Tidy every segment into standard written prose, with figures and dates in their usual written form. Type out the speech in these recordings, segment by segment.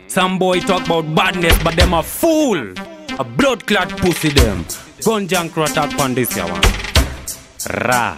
Some boy talk about badness, but them a fool. A blood clot pussy them. Gun Jankro attack on this ya one. Ra.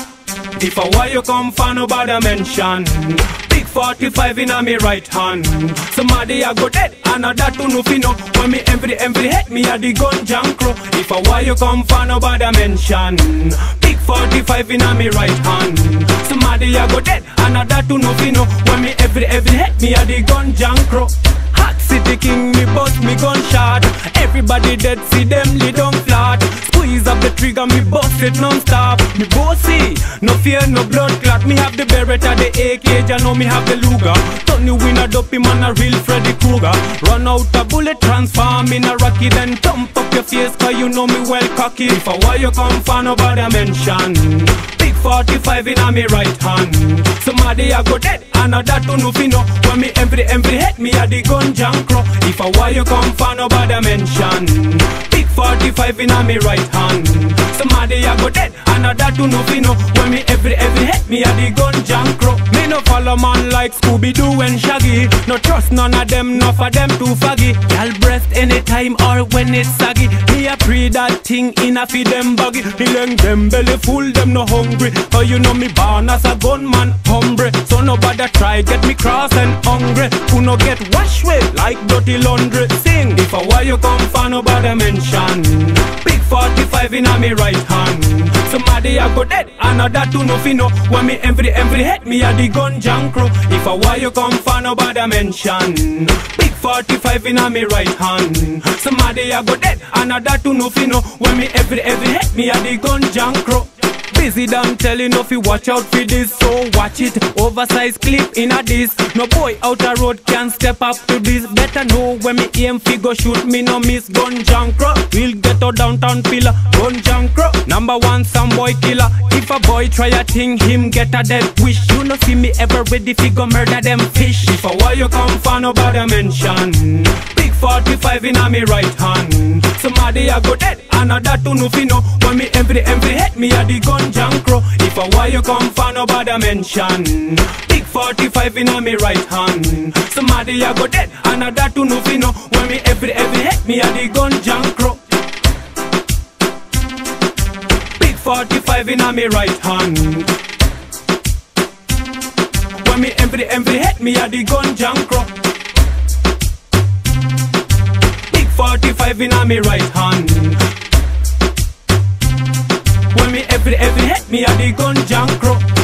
If a why you come for nobody mention. Big 45 in a me right hand. Somebody a go dead, another to no fino. When me every hit me a the Gun Jankro. If a why you come for nobody mention. Big 45 in a me right hand. Somebody a go dead, another to no fino. When me every hit me a the Gun Jankro. Hot city king, me bust me gunshot. Everybody dead, see them lay down flat. Squeeze up the trigger, me bust it non-stop. Me bossy, no fear, no blood clot. Me have the Beretta, the AK, you know me have the Luger. Turn you in a dopey man, a real Freddy Krueger. Run out a bullet, transform in a Rocky. Then thump up your face, cause you know me well cocky. If a why you come for nobody mention. Big 45 in a me right hand. Somebody a go dead, another to no fino. When me every hit me a the Gun Jankro. If a why you come for nobody mention. Big 45 in a me right hand. Somebody a go dead, another to no fino. When me every hit me a the Gun Jankro. Me no follow man like Scooby-Doo and Shaggy. No trust none of them, no for them too faggy. Y'all breast anytime or when it's saggy. Me a pre that thing in a feed them buggy. The length them belly full, them no hungry. Oh you know me born as a gunman, hombre. So nobody try get me cross and hungry. Who no get wash with like dirty laundry. Sing, if a why you come for nobody mention. Big 45 in a me right hand. Somebody a go dead, another to no fino. When me every hit me a the Gun Jankro. If a why you come for nobody mention. Big 45 in a me right hand. Somebody a go dead, another to no fino. When me every hit me a the Gun Jankro. Busy damn telling if you watch out for this. So watch it, oversized clip in a this. No boy out a road can step up to this. Better know when me aim figure shoot me no miss. Gun Jankro, we'll get a downtown pillar. Gun Jankro, #1 some boy killer. If a boy try a thing, him get a dead wish. You no see me ever ready figure murder them fish. If a why you come for nobody mention. Big 45 in a me right hand. Somebody a go dead, another to no fino. When me every hit me a the Gun Jankro. If a why you come for nobody mention. Big 45 in a me right hand. Somebody a go dead, another to no fino. When me every hit me a the Gun Jankro. Big 45 in a me right hand. When me every hit me a the Gun Jankro. 45 in a me right hand. When me every hit me a the Gun Jankro.